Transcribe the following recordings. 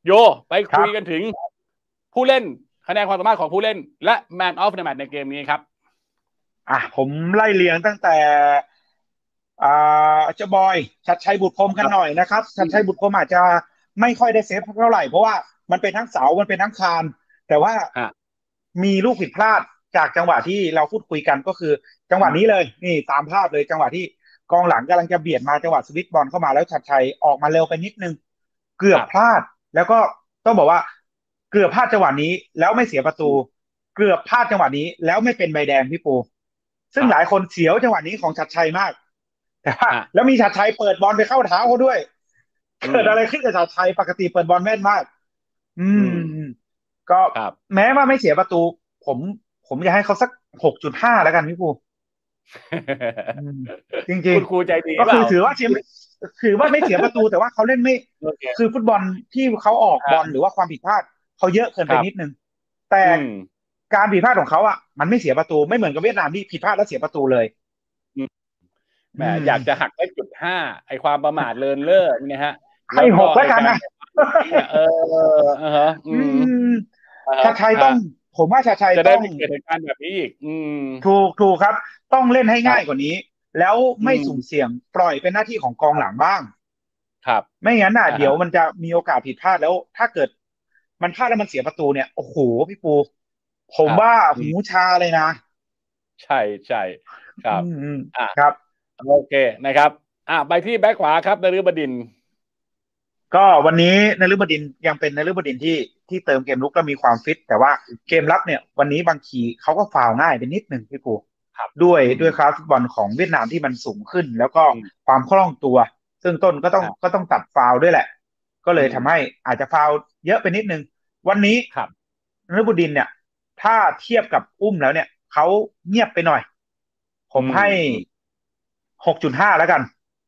โยไปคุยกันถึงผู้เล่นคะแนนความสามารถของผู้เล่นและ Man of the Match ในเกมนี้ครับผมไล่เรียงตั้งแต่เจ้าบอยชัดชัยบุตรพรหมกันหน่อยนะครับชัดชัยบุตรพรหมอาจจะไม่ค่อยได้เซฟเท่าไหร่เพราะว่ามันเป็นทั้งเสามันเป็นทั้งคานแต่ว่าฮะมีลูกผิดพลาดจากจังหวะที่เราพูดคุยกันก็คือจังหวะนี้เลยนี่ตามภาพเลยจังหวะที่กองหลังกำลังจะเบียดมาจังหวะสวิตช์บอลเข้ามาแล้วชัดชัยออกมาเร็วไปนิดนึงเกือบพลาดแล้วก็ต้องบอกว่าเกือบพลาดจังหวะนี้แล้วไม่เสียประตูเกือบพลาดจังหวะนี้แล้วไม่เป็นใบแดงพี่ปูซึ่งหลายคนเสียวจังหวะนี้ของชัดชัยมาก แต่ว่าแล้วมีชัดชัยเปิดบอลไปเข้าเท้าเขาด้วยเกิดอะไรขึ้นกับชัดชัยปกติเปิดบอลแม่นมากอืมก็แม้ว่าไม่เสียประตูผมผมอยากให้เขาสัก6.5แล้วกันพี่ภูจริงคุณครูใจดีๆก็คือถือว่าไม่เสียประตูแต่ว่าเขาเล่นไม่คือฟุตบอลที่เขาออกบอลหรือว่าความผิดพลาดเขาเยอะเกินไปนิดนึงแต่การผิดพลาดของเขามันไม่เสียประตูไม่เหมือนกับเวียดนามที่ผิดพลาดแล้วเสียประตูเลยแหมอยากจะหักได้0.5ไอความประมาทเลินเล่อนี่ฮะให้6แล้วกันนะชาชัยต้องผมว่าชาชัยจะได้ต้องไม่เกิดเหตุการณ์แบบนี้อีกถูกครับต้องเล่นให้ง่ายกว่านี้แล้วไม่สุ่มเสี่ยงปล่อยเป็นหน้าที่ของกองหลังบ้างครับไม่งั้นเดี๋ยวมันจะมีโอกาสผิดพลาดแล้วถ้าเกิดมันพลาดแล้วมันเสียประตูเนี่ยโอ้โหพี่ปูผมว่าหูชาเลยนะใช่ครับครับโอเคนะครับไปที่แบ็คขวาครับนฤบดินทร์ก็วันนี้นฤบดินทร์ยังเป็นนฤบดินทร์ที่เติมเกมลุกแล้วมีความฟิตแต่ว่าเกมรับเนี่ยวันนี้บางทีเขาก็ฟาวง่ายไปนิดหนึ่งพี่ปูด้วยคลาสฟุตบอลของเวียดนามที่มันสูงขึ้นแล้วก็ความคล่องตัวซึ่งต้นก็ต้องตัดฟาวด้วยแหละก็เลยทำให้อาจจะฟาวเยอะไปนิดนึงวันนี้นฤบดินทร์เนี่ยถ้าเทียบกับอุ้มแล้วเนี่ยเขาเงียบไปหน่อยผมให้6.5แล้วกัน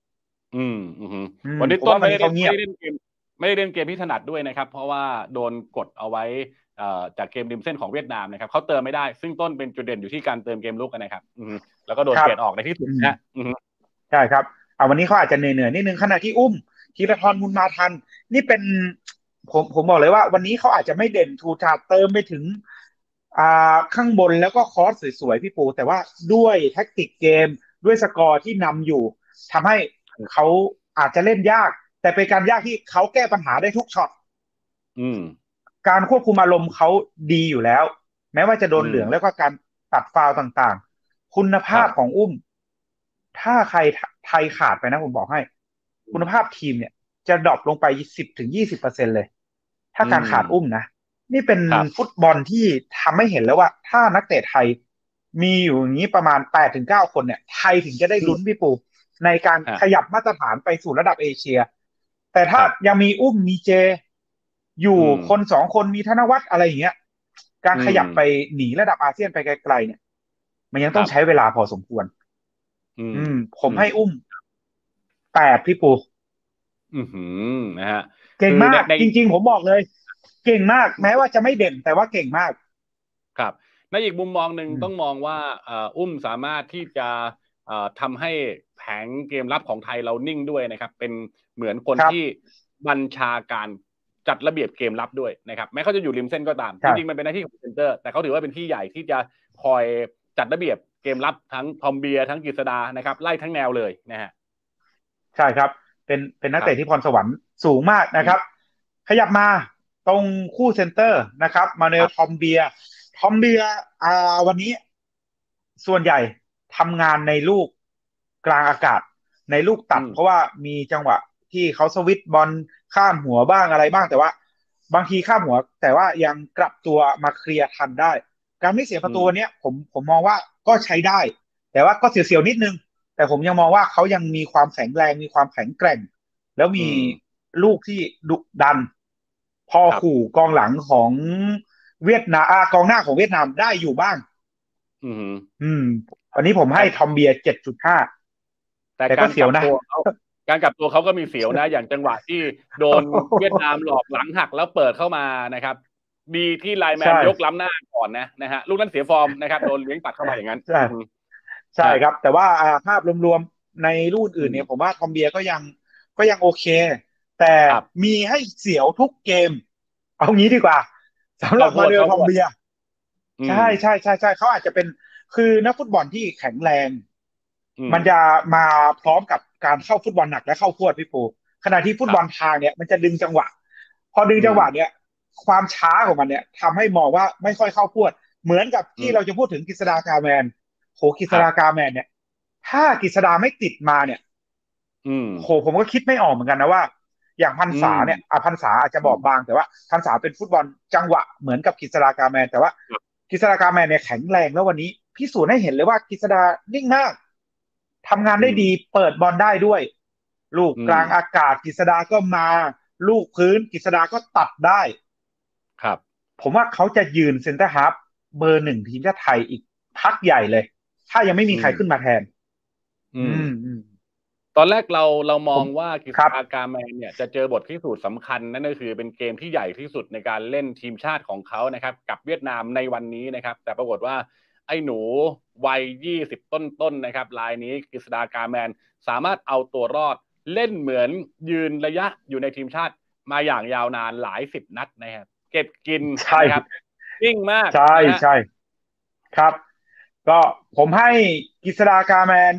วันนี้ต้นไม่ได้เล่นเกมที่ถนัดด้วยนะครับเพราะว่าโดนกดเอาไว้จากเกมริมเส้นของเวียดนามนะครับเขาเติมไม่ได้ซึ่งต้นเป็นจุดเด่นอยู่ที่การเติมเกมลุกนะครับแล้วก็โดนเปลี่ยนออกในที่สุดนะใช่ครับวันนี้เขาอาจจะเหนื่อยนิดนึงขณะที่อุ้มธีรทรบุญมาทันนี่เป็นผมบอกเลยว่าวันนี้เขาอาจจะไม่เด่นทูทาเติมไปถึงข้างบนแล้วก็คอร์สสวยๆพี่ปูแต่ว่าด้วยแท็กติกเกมด้วยสกอร์ที่นำอยู่ทำให้เขาอาจจะเล่นยากแต่เป็นการยากที่เขาแก้ปัญหาได้ทุกช็อตการควบคุมอารมณ์เขาดีอยู่แล้วแม้ว่าจะโดนเหลืองแล้วก็การตัดฟาวต่างๆคุณภาพของอุ้มถ้าใครไทยขาดไปนะผมบอกให้คุณภาพทีมเนี่ยจะดรอปลงไป10-20%เลยถ้าการขาดอุ้มนะนี่เป็นฟุตบอลที่ทำให้เห็นแล้วว่าถ้านักเตะไทยมีอยู่อย่างนี้ประมาณ8-9คนเนี่ยไทยถึงจะได้ลุ้นพี่ปูในการขยับมาตรฐานไปสู่ระดับเอเชียแต่ถ้ายังมีอุ้มมีเจอยู่คน2คนมีธนวัฒน์อะไรอย่างเงี้ยการขยับไปหนีระดับอาเซียนไปไกลๆเนี่ยมันยังต้องใช้เวลาพอสมควรผมให้อุ้ม8พี่ปูนะฮะเก่งมากจริงๆผมบอกเลยเก่งมากแม้ว่าจะไม่เด่นแต่ว่าเก่งมากครับในอีกมุมมองหนึ่งต้องมองว่าอุ้มสามารถที่จะทำให้แผงเกมรับของไทยเรานิ่งด้วยนะครับเป็นเหมือนคนที่บัญชาการจัดระเบียบเกมรับด้วยนะครับแม้เขาจะอยู่ริมเส้นก็ตามจริงๆมันเป็นหน้าที่ของเซนเตอร์แต่เขาถือว่าเป็นพี่ใหญ่ที่จะคอยจัดระเบียบเกมรับทั้งทอมเบียทั้งกฤษดานะครับไล่ทั้งแนวเลยนะฮะใช่ครับเป็นนักเตะที่พรสวรรค์สูงมากนะครับขยับมาตรงคู่เซนเตอร์นะครับมาเนลทอมเบียวันนี้ส่วนใหญ่ทำงานในลูกกลางอากาศในลูกตัดเพราะว่ามีจังหวะที่เขาสวิตช์บอลข้ามหัวบ้างอะไรบ้างแต่ว่าบางทีข้ามหัวแต่ว่ายังกลับตัวมาเคลียร์ทันได้การไม่เสียประตูเนี้ยผมมองว่าก็ใช้ได้แต่ว่าก็เสียวๆนิดนึงแต่ผมยังมองว่าเขายังมีความแข็งแรงมีความแข็งแกร่งแล้วมีลูกที่ดุดันพอขู่กองหลังของเวียดนามกองหน้าของเวียดนามได้อยู่บ้างวันนี้ผมให้ทอมเบีย7.5 แต่ก็เสียวนะการกลับตัวเขาก็มีเสียวนะอย่างจังหวะที่โดนเวียดนามหลอกหลังหักแล้วเปิดเข้ามานะครับดีที่ไลน์แมนยกล้ำหน้าก่อนนะฮะลูกนั้นเสียฟอร์มนะครับโดนเลี้ยงตัดเข้ามาอย่างนั้นใช่ครับแต่ว่าภาพรวมๆในรุ่นอื่นเนี่ยผมว่าทอมเบียก็ยังโอเคแต่ครับมีให้เสียวทุกเกมเอางี้ดีกว่าสำหรัเข้าบมาเนลโทษเข้าโทษทอมเบียอืมใช่ใช่ใช่ใช่เขาอาจจะเป็นคือนักฟุตบอลที่แข็งแรงอืมมันจะมาพร้อมกับการเข้าฟุตบอลหนักและเข้าพรวดพี่ปูขณะที่ฟุครับตบอลทางเนี่ยมันจะดึงจังหวะพอดึงอืมจังหวะเนี่ยความช้าของมันเนี่ยทำให้มองว่าไม่ค่อยเข้าพรวดเหมือนกับอืมที่เราจะพูดถึงกฤษฎากาแมนโหกฤษครับฎากาแมนเนี่ยถ้ากฤษฎาไม่ติดมาเนี่ยอืมโหผมก็คิดไม่ออกเหมือนกันนะว่าอย่างพันอืษาเนี่ยมพันษาอาจจะบอืมอบบางแต่ว่าพันษาเป็นฟุตบอลจังหวะเหมือนกับกฤษฎากาแมนแต่ว่าครับกฤษฎากาแมนเนี่ยแข็งแรงแล้ววันนี้พิสูจน์ให้เห็นเลยว่ากฤษดานิ่งมากทำงานอืมได้ดีเปิดบอลได้ด้วยลูกอืมกลางอากาศกฤษดาก็มาลูกพื้นกฤษดาก็ตัดได้ครับผมว่าเขาจะยืนเซ็นเตอร์ฮาล์ฟเบอร์หนึ่งทีมชาติไทยอีกพักใหญ่เลยถ้ายังไม่มีอืมใครขึ้นมาแทนอืมอืมตอนแรกเรามผมองว่ากฤษครับฎากาแมนเนี่ยจะเจอบทพิสูจน์สำคัญนั่นก็คือเป็นเกมที่ใหญ่ที่สุดในการเล่นทีมชาติของเขานะครับกับเวียดนามในวันนี้นะครับแต่ปรากฏว่าไอ้หนูวัย20ต้นๆนะครับรายนี้กฤษฎากาแมนสามารถเอาตัวรอดเล่นเหมือนยืนระยะอยู่ในทีมชาติมาอย่างยาวนานหลายสิบนัดนะครับเก็บกินใช่นะครับนิ่งมากใช่นะฮะใช่ ครับก็ผมให้กฤษฎากาแมน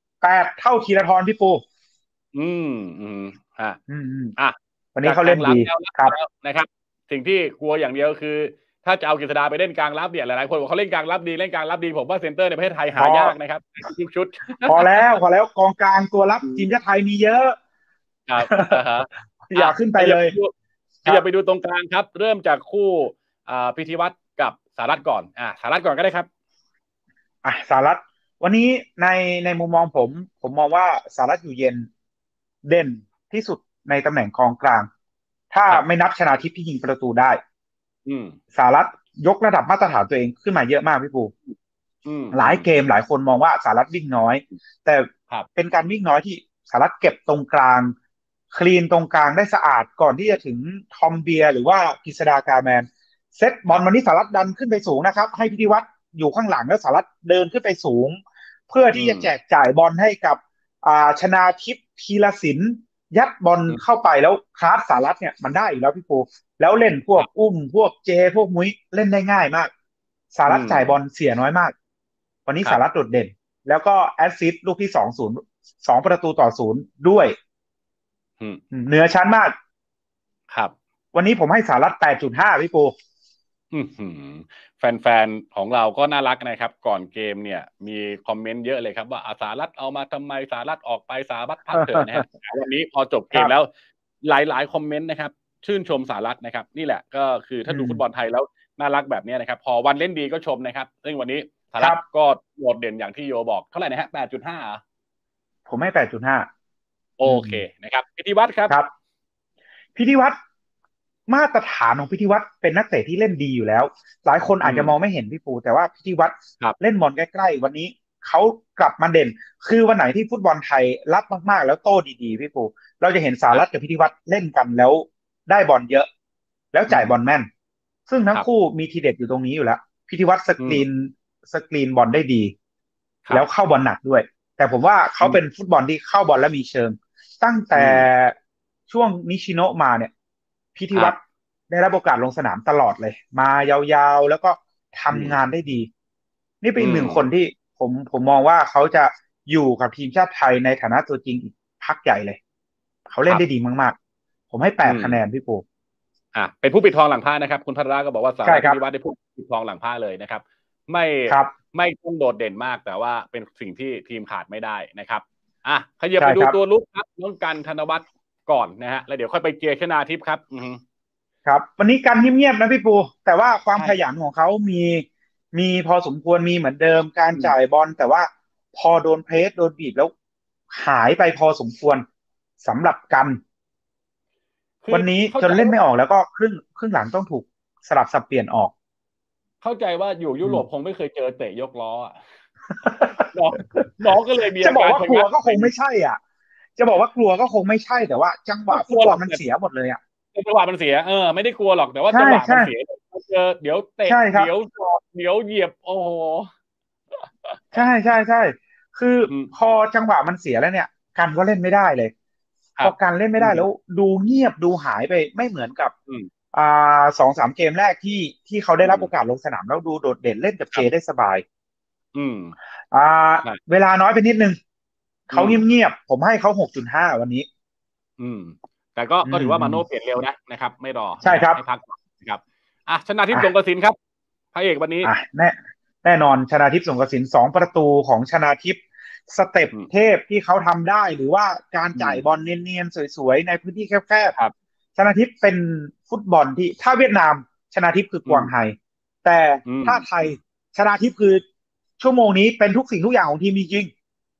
8เท่าธีรทรพี่ปูอืมอืมฮะอืมอ่ะวันนี้จากเขาเล่นดีกลางรับแนวรับครับแล้วนะครับสิ่งที่กลัวอย่างเดียวคือถ้าจะเอากฤษดาไปเล่นกลางรับเนี่ยหลายๆคนบอกเขาเล่นกลางรับดีเล่นกลางรับดีผมว่าเซนเตอร์ในประเทศไทยพอหายากนะครับทุกชุดพอแล้วกองกลางตัวรับทีมชาติไทยมีเยอะครับอ่าฮะออ่ะย่าขึ้นไปเลยขยับไปดูขครับยับไปดูตรงกลางครับเริ่มจากคู่พิธีวัตรกับสหรัฐก่อนสหรัฐก่อนก็ได้ครับสหรัฐวันนี้ในในมุมมองผมมองว่าสหรัฐอยู่เย็นเด่นที่สุดในตำแหน่งกองกลางถ้าครับไม่นับชนาทิพย์ที่ยิงประตูได้อืมสหรัฐยกระดับมาตรฐานตัวเองขึ้นมาเยอะมากพี่ปูอืมหลายอืมเกมหลายคนมองว่าสหรัฐวิ่งน้อยแต่ครับเป็นการวิ่งน้อยที่สหรัฐเก็บตรงกลางคลีนตรงกลางได้สะอาดก่อนที่จะถึงทอมเบียร์หรือว่ากฤษฎากาแมนเซตบครับอลวันนี้สหรัฐดันขึ้นไปสูงนะครับให้พิธีวัตรอยู่ข้างหลังแล้วสหรัฐเดินขึ้นไปสูงเพื่อที่อืมจะแจกจ่ายบอลให้กับชนาทิพย์ธีรศิลป์ยัดบอลอืมเข้าไปแล้วคลาสสหรัฐเนี่ยมันได้อยู่แล้วพี่ปูแล้วเล่นพวกครับอุ้มพวกเจพวกมุ้ยเล่นได้ง่ายมากสหอืมรัฐจ่ายบอลเสียน้อยมาก วันนี้สหรัฐโดครับดเด่นแล้วก็แอสซิสต์ลูกที่2-02-0ด้วยอืมเหนือชั้นมากครับวันนี้ผมให้สหรัฐ8.5พี่ปูอือหือแฟนๆของเราก็น่ารักนะครับก่อนเกมเนี่ยมีคอมเมนต์เยอะเลยครับว่าสหรัฐเอามาทำไมสหรัฐออกไปสหรัฐพักเถอะนะฮะวันนี้พอจบครับเกมแล้วหลายๆคอมเมนต์นะครับชื่นชมสหรัฐนะครับนี่แหละก็คือถ้าดูฟุตบอลไทยแล้วน่ารักแบบนี้นะครับพอวันเล่นดีก็ชมนะครับซึ่งวันนี้สหครับรัฐก็โดดเด่นอย่างที่โยบอกเท่าไหร่นะฮะ8.5 ผมให้8.5 โอเคนะครับพิธีวัตรครับครับพิธีวัตรมาตรฐานของพิธีวัตรเป็นนักเตะที่เล่นดีอยู่แล้วหลายคนอือาจจะมองมไม่เห็นพี่ปูแต่ว่าพิธีวัตรครับเล่นบอลใกล้ๆวันนี้เขากลับมาเด่นคือวันไหนที่ฟุตบอลไทยรับมากๆแล้วโต้ดีๆพี่ปูเราจะเห็นสหครับรัฐกับพิธีวัตรเล่นกันแล้วได้บอลเยอะแล้วอืมจ่ายบอลแม่นซึ่งคทั้งรับคู่มีทีเด็ดอยู่ตรงนี้อยู่แล้วพิธีวัตรอืมสกรีนบอลได้ดีครับแล้วเข้าบอลหนักด้วยแต่ผมว่าเขาเป็นอืมฟุตบอลที่เข้าบอลและมีเชิงตั้งแต่อืมช่วงนิชิโนะมาเนี่ย พิธีครับวัตรได้รับโอกาสลงสนามตลอดเลยมายาวๆแล้วก็อืมทำงานได้ดีนี่เป็นอือีกหมนึ่งคนที่ผมมองว่าเขาจะอยู่กับทีมชาติไทยในฐานะตัวจริงอีกพักใหญ่เลยเขาคเล่นได้ดีรับมากๆผมให้แปดอืมคะแนนพี่ปูเป็นผู้ปิดทองหลังผ้านะครับคุณพัทรราก็บอกว่าสาใช่ครับรัฐพิธีวัฒน์ได้ผู้ปิดทองหลังผ้าเลยนะครับไม่ครับไม่ต้องโดดเด่นมากแต่ว่าเป็นสิ่งที่ทีมขาดไม่ได้นะครับขยับใช่ครับไปดูตัวลุกครับน้องกันธนวัฒน์ก่อนนะฮะแล้วเดี๋ยวค่อยไปเกียร์ชนาทิพย์ครับครับวันนี้กันเงียบๆนะพี่ปูแต่ว่าความใช่ขยันของเขามีพอสมควรมีเหมือนเดิมการอืมจ่ายบอลแต่ว่าพอโดนเพรสโดนบีบแล้วหายไปพอสมควรสำหรับกันคือวันนี้เข้าใจว่าจนเล่นไม่ออกแล้วก็ครึ่งหลังต้องถูกสลับสับเปลี่ยนออกเข้าใจว่าอยู่ยุอืมโรปคงไม่เคยเจอเตะยกล้ออะน้องน้องก็เลยมีจะอาบอกว่ากลัวการชะงักก็คงไม่ใช่อ่ะจะบอกว่ากลัวก็คงไม่ใช่แต่ว่าจังหวะไม่กลัวหรอกแต่ฟุตบอลมันเสียหมดเลยอ่ะจังหวะมันเสียไม่ได้กลัวหรอกแต่ว่าใช่จังหวะมัใช่นเสียเจอเดี๋ยวเตะใช่ครับเดี๋ยวจอดเดี๋ยวเหยียบโอ้โหใช่ใช่ใช่คืออืมพอจังหวะมันเสียแล้วเนี่ยกันก็เล่นไม่ได้เลยพอการเล่นไม่ได้แล้วดูเงียบดูหายไปไม่เหมือนกับ2-3 เกมแรกที่เขาได้รับโอกาสลงสนามแล้วดูโดดเด่นเล่นกับเจได้สบายเวลาน้อยไปนิดนึงเขาเงียบๆผมให้เขา6.5วันนี้แต่ก็ถือว่ามาโน่เปลี่ยนเร็วนะครับไม่รอใช่ครับให้พักนะครับชนะทิพย์สงกสินครับพระเอกวันนี้แน่นอนชนาทิพย์สงกสิน2 ประตูของชนาทิพย์สเต็ปเทพที่เขาทำได้หรือว่าการจ่ายบอลเนียนๆสวยๆในพื้นที่แคบๆชนาทิพย์เป็นฟุตบอลที่ถ้าเวียดนามชนาทิพย์คือกวางไฮแต่ถ้าไทยชนาทิพย์คือชั่วโมงนี้เป็นทุกสิ่งทุกอย่างของทีมจริง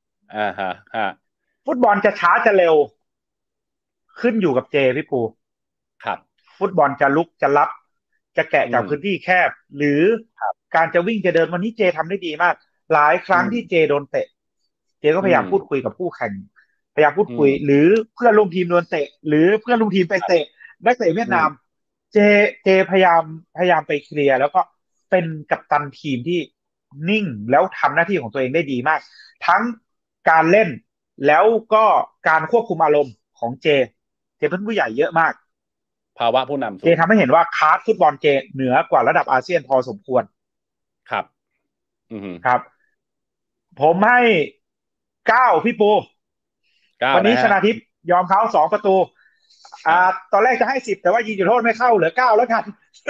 ฟุตบอลจะช้าจะเร็วขึ้นอยู่กับเจพี่ปูครับฟุตบอลจะลุกจะรับจะแกะจากพื้นที่แคบหรือการจะวิ่งจะเดินวันนี้เจทำได้ดีมากหลายครั้งที่เจโดนเตะเจก็พยายามพูดคุยกับผู้แข่งพยายามพูดคุยหรือเพื่อนร่วมทีมโดนเตะหรือเพื่อนร่วมทีมไปเตะนักเตะเวียดนามเจพยายามไปเคลียร์แล้วก็เป็นกัปตันทีมที่นิ่งแล้วทำหน้าที่ของตัวเองได้ดีมากทั้งการเล่นแล้วก็การควบคุมอารมณ์ของเจเป็นผู้ใหญ่เยอะมากภาวะผู้นำเจทำให้เห็นว่าคลาสฟุตบอลเจเหนือกว่าระดับอาเซียนพอสมควรครับครับผมให้9พี่ปูวันนี้ชนาทิพย์ยอมเขา2 ประตูตอนแรกจะให้10แต่ว่ายิงจุดโทษไม่เข้าเหลือ9แล้วกัน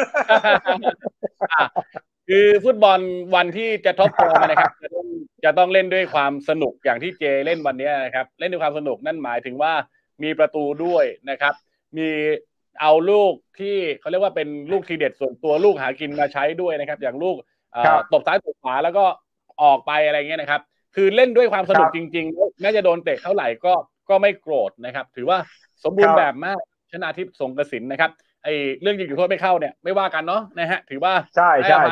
คือฟุตบอลวันที่จะท็อปฟอร์มนะครับจะต้องเล่นด้วยความสนุกอย่างที่เจเล่นวันนี้นะครับเล่นด้วยความสนุกนั่นหมายถึงว่ามีประตูด้วยนะครับมีเอาลูกที่เขาเรียกว่าเป็นลูกทีเด็ดส่วนตัวลูกหากินมาใช้ด้วยนะครับอย่างลูกตบซ้ายตบขวาแล้วก็ออกไปอะไรเงี้ยนะครับคือเล่นด้วยความสนุกจริงๆแม้จะโดนเตะเท่าไหร่ก็ไม่โกรธนะครับถือว่าสมบูรณ์แบบมากชนาทิพย์สงกสินนะครับไอ้เรื่องยิงจุดโทษไม่เข้าเนี่ยไม่ว่ากันเนาะนะฮะถือว่าใช่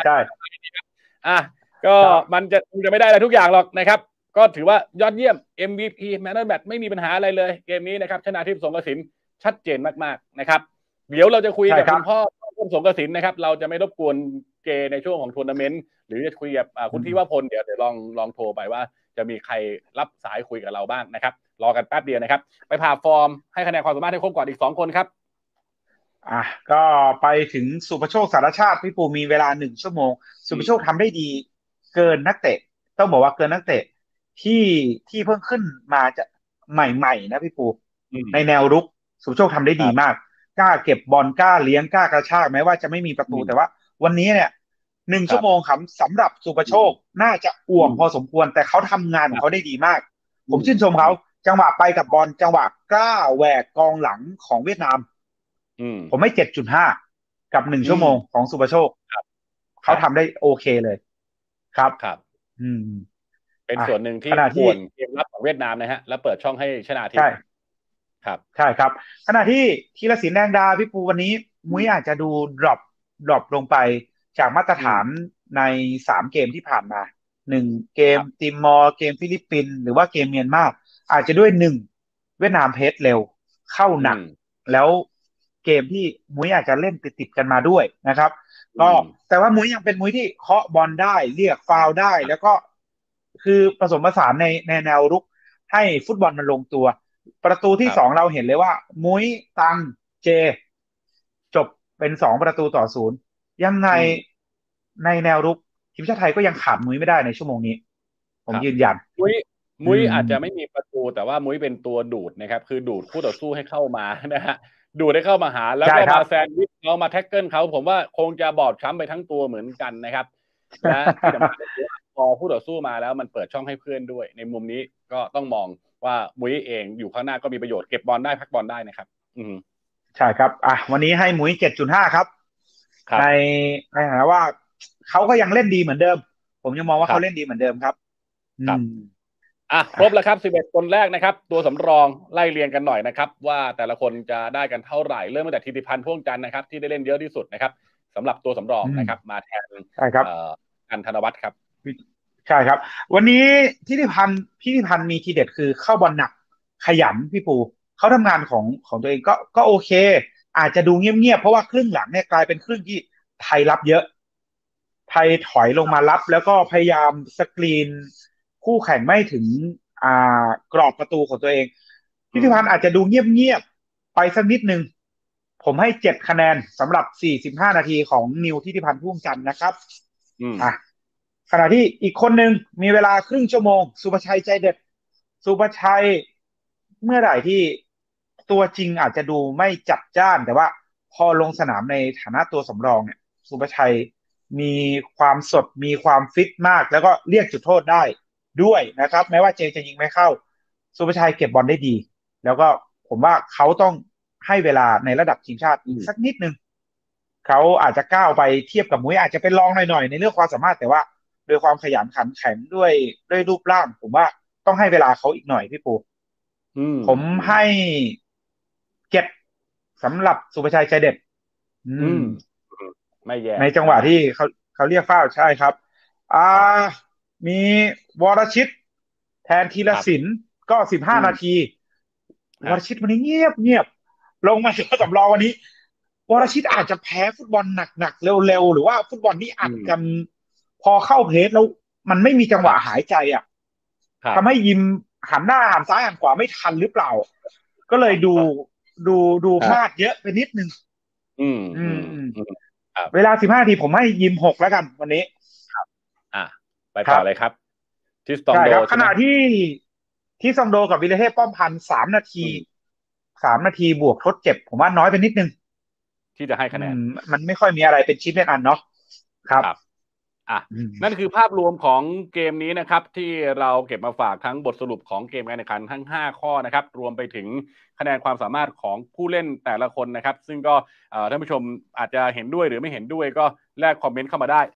ก็มันจะไม่ได้อะไรทุกอย่างหรอกนะครับก็ถือว่ายอดเยี่ยม MVP Man of the Match ไม่มีปัญหาอะไรเลยเกมนี้นะครับชนาทิพย์สงกสินชัดเจนมากๆนะครับเดี๋ยวเราจะคุยกับคุณพ่อสงกสินนะครับเราจะไม่รบกวนเจในช่วงของทัวร์นาเมนต์หรือจะคุยกับคุณที่ว่าพลเดี๋ยวลองโทรไปว่าจะมีใครรับสายคุยกับเราบ้างนะครับรอกันแป๊บเดียวนะครับไปผ่าฟอร์มให้คะแนนความสามารถให้ครบก่อนอีก2 คนครับก็ไปถึงสุภโชคสารชาติพี่ปูมีเวลา1 ชั่วโมงสุภโชคทำได้ดีเกินนักเตะต้องบอกว่าเกินนักเตะที่เพิ่งขึ้นมาจะใหม่ๆนะพี่ปูในแนวรุกสุภโชคทำได้ดีมากกล้าเก็บบอลกล้าเลี้ยงกล้ากระชากแม้ว่าจะไม่มีประตูแต่ว่าวันนี้เนี่ย1 ชั่วโมงครับสำหรับสุภโชคน่าจะอ่วมพอสมควรแต่เขาทำงานของเขาได้ดีมากผมชื่นชมเขาจังหวะไปกับบอลจังหวะกล้าแหวกกองหลังของเวียดนามผมให้ 7.5 กับ1 ชั่วโมงของสุภโชคเขาทำได้โอเคเลยครับเป็นส่วนหนึ่งที่ป่วนเกมรับของเวียดนามนะฮะแล้วเปิดช่องให้ชนะทีมครับใช่ครับขณะที่ธีรศิลป์แดงดาพี่ปูวันนี้มุ้ยอาจจะดูดรอปลงไปจากมาตรฐานใน3 เกมที่ผ่านมา1 เกมติมอร์เกมฟิลิปปินส์หรือว่าเกมเมียนมาอาจจะด้วย1 เวียดนามเพสเร็วเข้าหนักแล้วเกมที่มุ้ยอาจจะเล่นติดกันมาด้วยนะครับก็แต่ว่ามุ้ยยังเป็นมุ้ยที่เคาะบอลได้เรียกฟาวล์ได้แล้วก็คือผสมผสานในแนวรุกให้ฟุตบอลมันลงตัวประตูที่2เราเห็นเลยว่ามุ้ยตังเจจบเป็น2-0ยังไงในแนวรุกทีมชาติไทยก็ยังขาดมุ้ยไม่ได้ในชั่วโมงนี้ผมยืนยันมุ้ยอาจจะไม่มีประตูแต่ว่ามุ้ยเป็นตัวดูดนะครับคือดูดคู่ต่อสู้ให้เข้ามานะฮะดูดให้เข้ามาหาแล้วก็มาแซนด์วิชเขามาแท็กเกิลเขาผมว่าคงจะบอบช้ำไปทั้งตัวเหมือนกันนะครับและที่สำคัญพอคู่ต่อสู้มาแล้วมันเปิดช่องให้เพื่อนด้วยในมุมนี้ก็ต้องมองว่ามุ้ยเองอยู่ข้างหน้าก็มีประโยชน์เก็บบอลได้พักบอลได้นะครับใช่ครับวันนี้ให้มุ้ย 7.5 ครับในฐานะว่าเขาก็ยังเล่นดีเหมือนเดิมผมยังมองว่าเขาเล่นดีเหมือนเดิมครับครบแล้วครับ11 คนแรกนะครับตัวสำรองไล่เรียงกันหน่อยนะครับว่าแต่ละคนจะได้กันเท่าไหร่เริ่มตั้งแต่ธิติพันธ์พ่วงจันทร์นะครับที่ได้เล่นเยอะที่สุดนะครับสำหรับตัวสำรองนะครับมาแทนกันธนวัฒน์ครับใช่ครับวันนี้ธิติพันธ์มีทีเด็ดคือเข้าบอลหนักขยันพี่ปูเขาทำงานของตัวเองก็โอเคอาจจะดูเงียบๆเพราะว่าครึ่งหลังเนี่ยกลายเป็นครึ่งที่ไทยรับเยอะไทยถอยลงมารับแล้วก็พยายามสกรีนคู่แข่งไม่ถึงกรอบประตูของตัวเองทิติพันธ์อาจจะดูเงียบๆไปสักนิดนึงผมให้7 คะแนนสำหรับ45นาทีของนิวทิติพันธ์พ่วงจันทร์นะครับอ่ะขณะที่อีกคนหนึ่งมีเวลาครึ่งชั่วโมงสุภชัยใจเด็ดสุภชัยเมื่อไหร่ที่ตัวจริงอาจจะดูไม่จัดจ้านแต่ว่าพอลงสนามในฐานะตัวสำรองเนี่ยสุภชัยมีความสดมีความฟิตมากแล้วก็เรียกจุดโทษได้ด้วยนะครับแม้ว่าเจจะยิงไม่เข้าสุภชัยเก็บบอลได้ดีแล้วก็ผมว่าเขาต้องให้เวลาในระดับทีมชาติอีกสักนิดนึงเขาอาจจะก้าวไปเทียบกับมุ้ยอาจจะเป็นรองหน่อยๆในเรื่องความสามารถแต่ว่าโดยความขยันขันแข็งด้วยรูปร่างผมว่าต้องให้เวลาเขาอีกหน่อยพี่ปูผมให้7สำหรับสุภชัยใจเด็ดไม่แย่ในจังหวะที่เขาเรียกฟาวล์ใช่ครับมีวรชิตแทนธีรศิลป์ก็15นาทีวรชิตวันนี้เงียบลงมาตัวสำรองวันนี้วรชิตอาจจะแพ้ฟุตบอลหนักๆเร็วๆหรือว่าฟุตบอลนี่อัดกันพอเข้าเพจแล้วมันไม่มีจังหวะหายใจอ่ะทำให้ยิมหันหน้าหันซ้ายหันขวาไม่ทันหรือเปล่าก็เลยดูพลาดเยอะไปนิดนึงเวลา15 นาทีผมให้ยิม6แล้วกันวันนี้ไปต่อเลยครับที่ซองโดขณะที่ซองโดกับวิลเทพป้อมพันธ์3 นาทีบวกทดเจ็บผมว่าน้อยไปนิดนึงที่จะให้คะแนนมันไม่ค่อยมีอะไรเป็นชิ้นเป็นอันเนาะครับนั่นคือภาพรวมของเกมนี้นะครับที่เราเก็บมาฝากทั้งบทสรุปของเกมการแข่งขันทั้ง5ข้อนะครับรวมไปถึงคะแนนความสามารถของผู้เล่นแต่ละคนนะครับซึ่งก็ท่านผู้ชมอาจจะเห็นด้วยหรือไม่เห็นด้วยก็แลกคอมเมนต์เข้ามาได้